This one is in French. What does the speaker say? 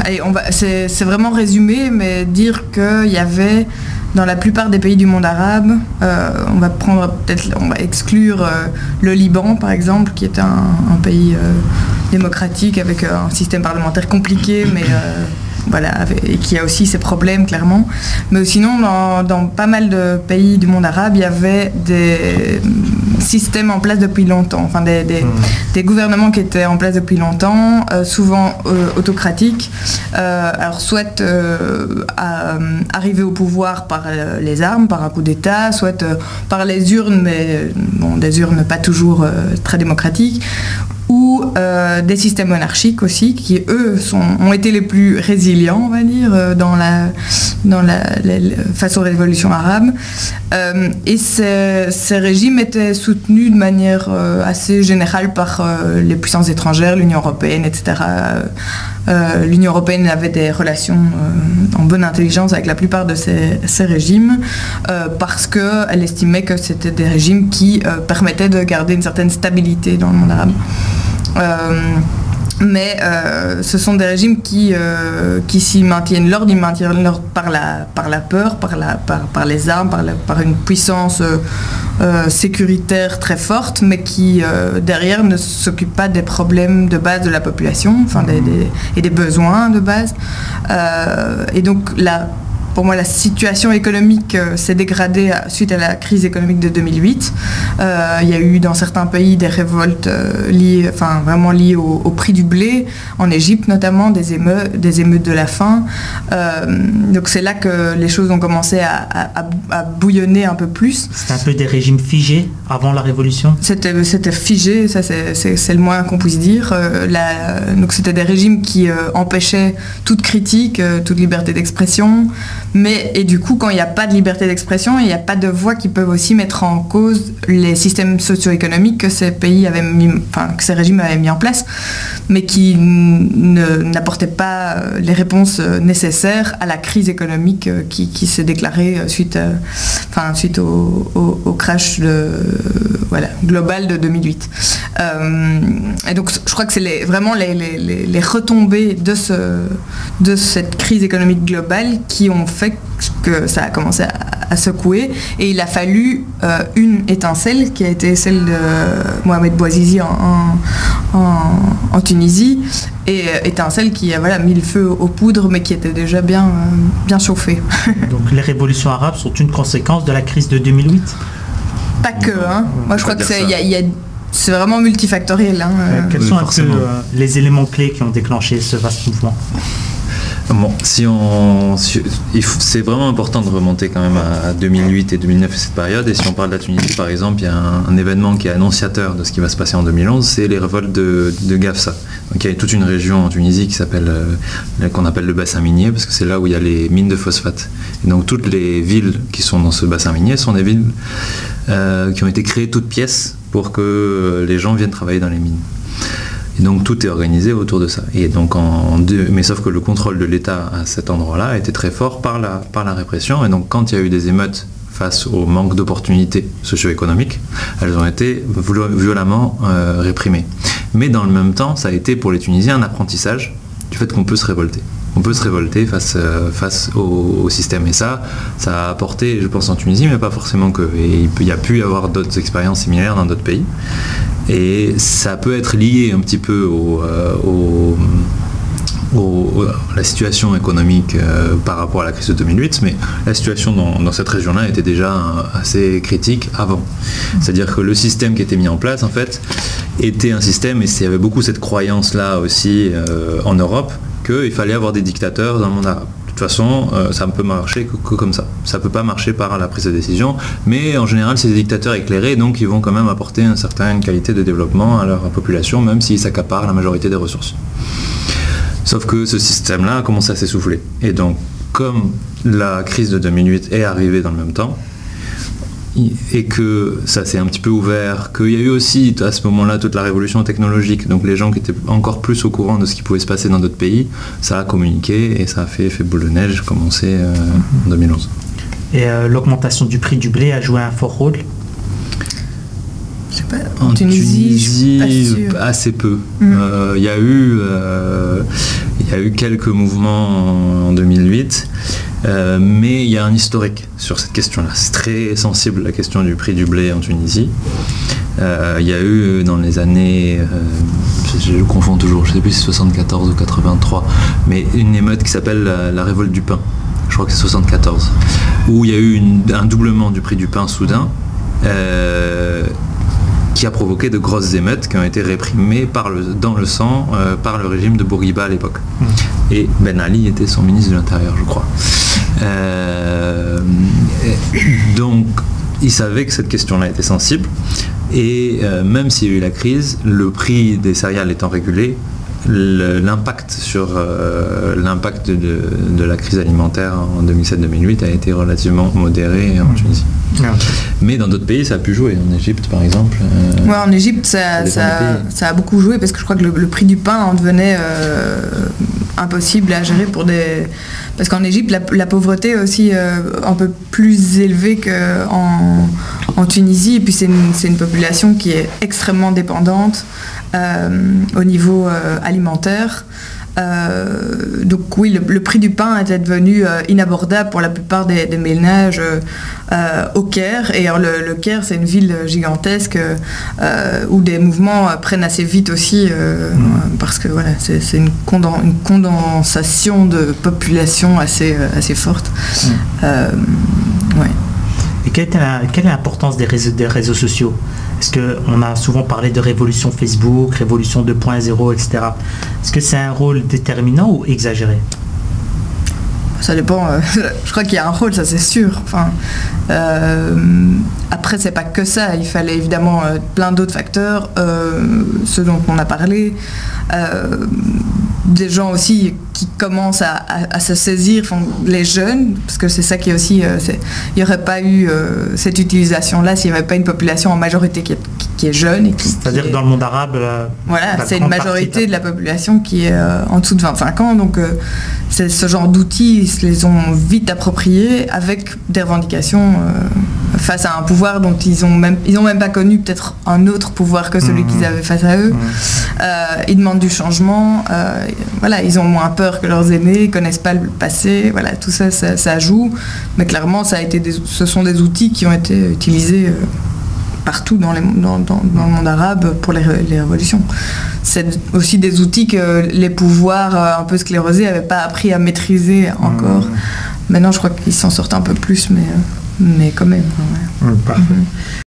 allez, c'est vraiment résumé, mais dire qu'il y avait dans la plupart des pays du monde arabe, on va exclure le Liban par exemple, qui est un pays démocratique avec un système parlementaire compliqué, mais voilà, et qui a aussi ses problèmes clairement. Mais sinon, dans pas mal de pays du monde arabe, il y avait des systèmes en place depuis longtemps, enfin des gouvernements qui étaient en place depuis longtemps, souvent autocratiques, alors soit arriver au pouvoir par les armes, par un coup d'État, soit par les urnes, mais bon, des urnes pas toujours très démocratiques, ou des systèmes monarchiques aussi, qui eux ont été les plus résilients, on va dire, face aux révolutions arabes. Et ces régimes étaient soutenus de manière assez générale par les puissances étrangères, l'Union européenne, etc. L'Union européenne avait des relations en bonne intelligence avec la plupart de ces régimes parce qu'elle estimait que c'était des régimes qui permettaient de garder une certaine stabilité dans le monde arabe. Mais ce sont des régimes qui s'y maintiennent l'ordre, ils maintiennent l'ordre par la peur, par les armes, par une puissance sécuritaire très forte, mais qui derrière ne s'occupe pas des problèmes de base de la population, enfin et des besoins de base. Et donc pour moi, la situation économique s'est dégradée suite à la crise économique de 2008. Il y a eu dans certains pays des révoltes vraiment liées au prix du blé, en Égypte notamment, des émeutes de la faim. Donc c'est là que les choses ont commencé à bouillonner un peu plus. C'était un peu des régimes figés avant la révolution? C'était figé, ça c'est le moins qu'on puisse dire. Donc c'était des régimes qui empêchaient toute critique, toute liberté d'expression. Et du coup, quand il n'y a pas de liberté d'expression, il n'y a pas de voix qui peuvent aussi mettre en cause les systèmes socio-économiques que ces régimes avaient mis en place, mais qui n'apportaient pas les réponses nécessaires à la crise économique qui s'est déclarée suite au crash global de 2008. Et donc, je crois que c'est vraiment les retombées de cette crise économique globale qui ont fait que ça a commencé à secouer, et il a fallu une étincelle qui a été celle de Mohamed Bouazizi en Tunisie, et étincelle qui a mis le feu aux poudres, mais qui était déjà bien chauffée. Donc les révolutions arabes sont une conséquence de la crise de 2008? Pas que, hein. Moi je crois que c'est vraiment multifactoriel. Quels sont un peu les éléments clés qui ont déclenché ce vaste mouvement? Bon, c'est vraiment important de remonter quand même à 2008 et 2009 et cette période. Et si on parle de la Tunisie, par exemple, il y a un événement qui est annonciateur de ce qui va se passer en 2011, c'est les révoltes de Gafsa. Donc il y a toute une région en Tunisie qu'on appelle le bassin minier, parce que c'est là où il y a les mines de phosphate. Et donc toutes les villes qui sont dans ce bassin minier sont des villes qui ont été créées toutes pièces pour que les gens viennent travailler dans les mines. Et donc tout est organisé autour de ça. Et donc mais sauf que le contrôle de l'État à cet endroit-là était très fort par la répression. Et donc quand il y a eu des émeutes face au manque d'opportunités socio-économiques, elles ont été violemment réprimées. Mais dans le même temps, ça a été pour les Tunisiens un apprentissage du fait qu'on peut se révolter. On peut se révolter face au système. Et ça a apporté, je pense en Tunisie, mais pas forcément que. Et il y a pu y avoir d'autres expériences similaires dans d'autres pays. Et ça peut être lié un petit peu la situation économique par rapport à la crise de 2008, mais la situation dans cette région-là était déjà assez critique avant. C'est-à-dire que le système qui était mis en place, en fait, était un système, et il y avait beaucoup cette croyance-là aussi en Europe, qu'il fallait avoir des dictateurs dans le monde arabe. De toute façon, ça ne peut marcher que comme ça. Ça ne peut pas marcher par la prise de décision, mais en général, c'est des dictateurs éclairés, donc ils vont quand même apporter une certaine qualité de développement à leur population, même s'ils s'accaparent la majorité des ressources. Sauf que ce système-là a commencé à s'essouffler. Et donc, comme la crise de 2008 est arrivée dans le même temps, et que ça s'est un petit peu ouvert, qu'il y a eu aussi à ce moment-là toute la révolution technologique, donc les gens qui étaient encore plus au courant de ce qui pouvait se passer dans d'autres pays, ça a communiqué et ça a fait effet boule de neige, commencé en 2011. Et l'augmentation du prix du blé a joué un fort rôle? Je sais pas, en Tunisie, assez peu. Il y a eu il y a eu quelques mouvements en 2008, mais il y a un historique sur cette question-là. C'est très sensible, la question du prix du blé en Tunisie. Il y a eu dans les années, je le confonds toujours, je ne sais plus si c'est 74 ou 83, mais une émeute qui s'appelle la révolte du pain. Je crois que c'est 74, où il y a eu un doublement du prix du pain soudain, qui a provoqué de grosses émeutes qui ont été réprimées dans le sang par le régime de Bourguiba à l'époque. Et Ben Ali était son ministre de l'Intérieur, je crois. Donc, il savait que cette question-là était sensible. Et même s'il y a eu la crise, le prix des céréales étant régulé, l'impact de la crise alimentaire en 2007-2008 a été relativement modéré en Tunisie. Mais dans d'autres pays, ça a pu jouer. En Égypte, par exemple. Ouais, en Égypte, ça a beaucoup joué parce que je crois que le prix du pain en devenait impossible à gérer parce qu'en Égypte, la pauvreté est aussi un peu plus élevée qu'en Tunisie. Et puis c'est une population qui est extrêmement dépendante au niveau alimentaire. Donc oui, le prix du pain était devenu inabordable pour la plupart des ménages au Caire. Et alors le Caire, c'est une ville gigantesque où des mouvements prennent assez vite aussi parce que voilà, c'est une condensation de population assez forte. Ouais. Et quelle est l'importance des réseaux sociaux? Est-ce qu'on a souvent parlé de révolution Facebook, révolution 2.0, etc. Est-ce que c'est un rôle déterminant ou exagéré? Ça dépend. Je crois qu'il y a un rôle, ça c'est sûr. Enfin, après, c'est pas que ça. Il fallait évidemment plein d'autres facteurs, ceux dont on a parlé. Des gens aussi qui commencent à se saisir, les jeunes, parce que c'est ça qui est aussi... il n'y aurait pas eu cette utilisation-là s'il n'y avait pas une population en majorité qui est jeune. C'est-à-dire dans le monde arabe... Voilà, c'est une majorité de la population qui est en dessous de 25 ans, donc c'est ce genre d'outils, ils se les ont vite appropriés avec des revendications face à un pouvoir dont ils ont même pas connu peut-être un autre pouvoir que celui qu'ils avaient face à eux. Ils demandent du changement, voilà, ils ont moins peur que leurs aînés, ils connaissent pas le passé, voilà, tout ça, ça joue, mais clairement ce sont des outils qui ont été utilisés partout dans le monde arabe pour les révolutions. C'est aussi des outils que les pouvoirs un peu sclérosés n'avaient pas appris à maîtriser encore. Maintenant, je crois qu'ils s'en sortent un peu plus, mais quand même. Ouais. Parfait.